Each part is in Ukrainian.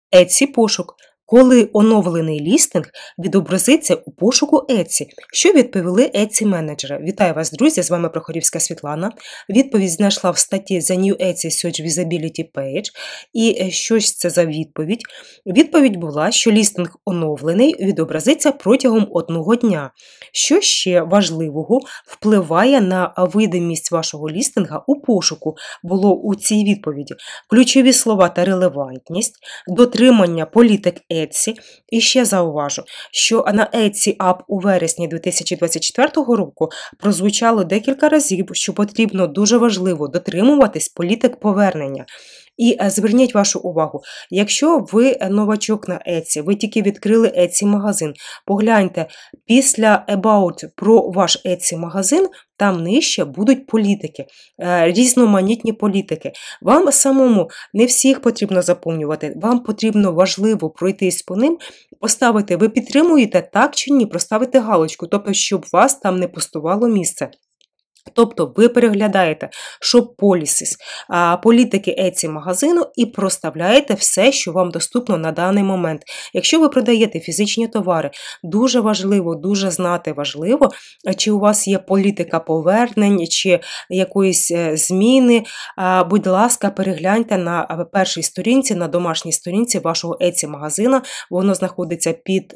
Etsy пошук. Коли оновлений лістинг відобразиться у пошуку Etsy. Що відповіли Etsy менеджери? Вітаю вас, друзі! З вами Прохорівська Світлана. Відповідь знайшла в статті The New Etsy Search Visibility Page. І що ж це за відповідь? Відповідь була, що лістинг оновлений відобразиться протягом 1 дня. Що ще важливого впливає на видимість вашого лістинга у пошуку, було у цій відповіді. Ключові слова та релевантність, дотримання політик Etsy. І ще зауважу, що на Etsy App у вересні 2024 року прозвучало декілька разів, що потрібно дуже важливо дотримуватись політик повернення. І зверніть вашу увагу, якщо ви новачок на Etsy, ви тільки відкрили Etsy-магазин, погляньте, після About про ваш Etsy-магазин, там нижче будуть політики, різноманітні політики. Вам самому не всіх потрібно заповнювати, вам потрібно важливо пройтись по ним, поставити, ви підтримуєте так чи ні, проставити галочку, тобто, щоб вас там не пустувало місце. Тобто ви переглядаєте Shop Policies, політики Etsy-магазину і проставляєте все, що вам доступно на даний момент. Якщо ви продаєте фізичні товари, дуже важливо, дуже знати важливо, чи у вас є політика повернень, чи якоїсь зміни. Будь ласка, перегляньте на першій сторінці, на домашній сторінці вашого Etsy-магазину. Воно знаходиться під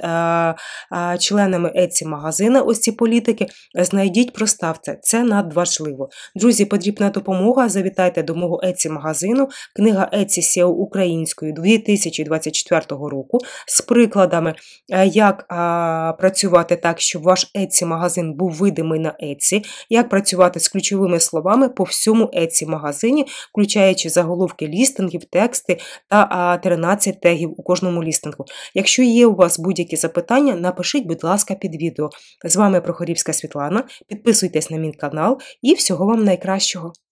членами Etsy-магазину, ось ці політики. Знайдіть, проставте. Це надважливо. Друзі, потрібна допомога, завітайте до мого Etsy-магазину, книга Etsy SEO українською 2024 року з прикладами, як працювати так, щоб ваш Etsy-магазин був видимий на Etsy, як працювати з ключовими словами по всьому Etsy-магазині, включаючи заголовки лістингів, тексти та 13 тегів у кожному лістингу. Якщо є у вас будь-які запитання, напишіть, будь ласка, під відео. З вами Прохорівська Світлана. Підписуйтесь на мій канал і всього вам найкращого.